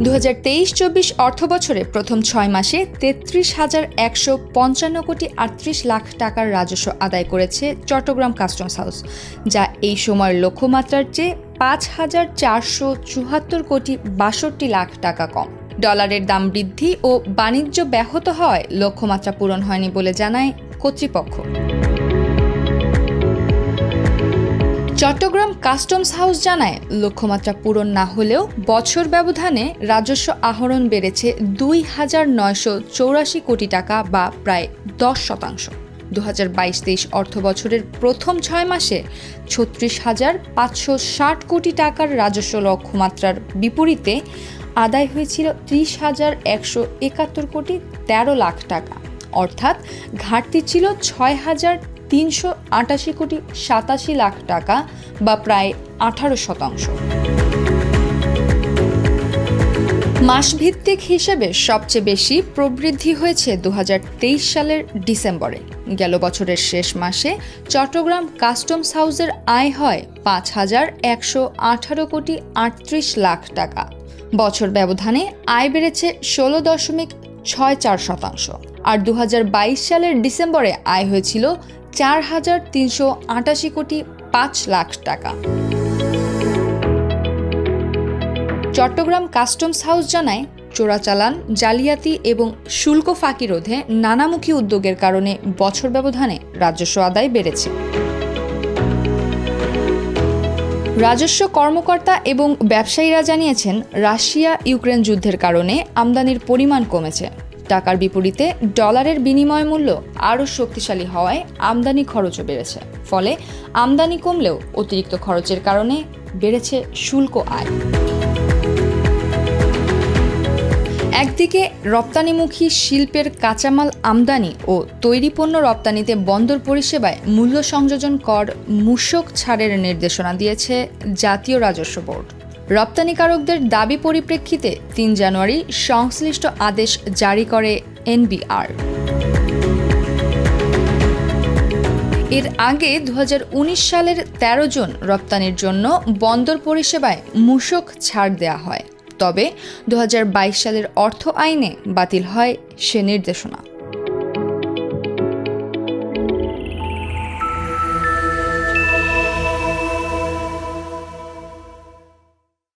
2023-24 অর্থবছরে প্রথম 6 মাসে 33,155 কোটি 38 লাখ টাকার রাজস্ব আদায় করেছে চট্টগ্রাম কাস্টমস হাউস, যা এই সময়ের লক্ষ্যমাত্রার চেয়ে 5,474 কোটি 62 লাখ টাকা কম। ডলারের দাম বৃদ্ধি ও বাণিজ্য ব্যাহত হওয়ায় লক্ষ্যমাত্রা পূরণ হয়নি বলে জানায় কর্তৃপক্ষ। চট্টগ্রাম কাস্টমস হাউস জানায়, লক্ষ্যমাত্রা পূরণ না হলেও বছর ব্যবধানে রাজস্ব আহরণ বেড়েছে 2,984 কোটি টাকা বা প্রায় 10%। 2022-23 অর্থবছরের প্রথম 6 মাসে 36,560 কোটি টাকার রাজস্ব লক্ষ্যমাত্রার বিপরীতে আদায় হয়েছিল 30,171 কোটি 13 লাখ টাকা, অর্থাৎ ঘাটতি ছিল 6,388 কোটি 87 লাখ টাকা বা প্রায় 18%। মাসভিত্তিক হিসেবে সবচেয়ে বেশি প্রবৃদ্ধি হয়েছে 2023 সালের ডিসেম্বরে। গেল বছরের শেষ মাসে চট্টগ্রাম কাস্টমস হাউসের আয় হয় 5,118 কোটি 38 লাখ টাকা। বছর ব্যবধানে আয় বেড়েছে 16.64%। আর 2022 সালের ডিসেম্বরে আয় হয়েছিল 4,388 কোটি 5 লাখ টাকা। চট্টগ্রাম কাস্টমস হাউস জানায়, চোরাচালান, জালিয়াতি এবং শুল্ক ফাঁকি রোধে নানামুখী উদ্যোগের কারণে বছর ব্যবধানে রাজস্ব আদায় বেড়েছে। রাজস্ব কর্মকর্তা এবং ব্যবসায়ীরা জানিয়েছেন, রাশিয়া ইউক্রেন যুদ্ধের কারণে আমদানির পরিমাণ কমেছে। টাকার বিপরীতে ডলারের বিনিময় মূল্য আরও শক্তিশালী হওয়ায় আমদানি খরচও বেড়েছে। ফলে আমদানি কমলেও অতিরিক্ত খরচের কারণে বেড়েছে শুল্ক আয়। একদিকে রপ্তানিমুখী শিল্পের কাঁচামাল আমদানি ও তৈরি পণ্য রপ্তানিতে বন্দর পরিষেবায় মূল্য সংযোজন কর মূসক ছাড়ের নির্দেশনা দিয়েছে জাতীয় রাজস্ব বোর্ড। রপ্তানিকারকদের দাবি পরিপ্রেক্ষিতে 3 জানুয়ারি সংশ্লিষ্ট আদেশ জারি করে এনবিআর। এর আগে 2019 সালের 13 জুন রপ্তানির জন্য বন্দর পরিষেবায় মূসক ছাড় দেওয়া হয়। তবে 2022 সালের অর্থ আইনে বাতিল হয় সে নির্দেশনা।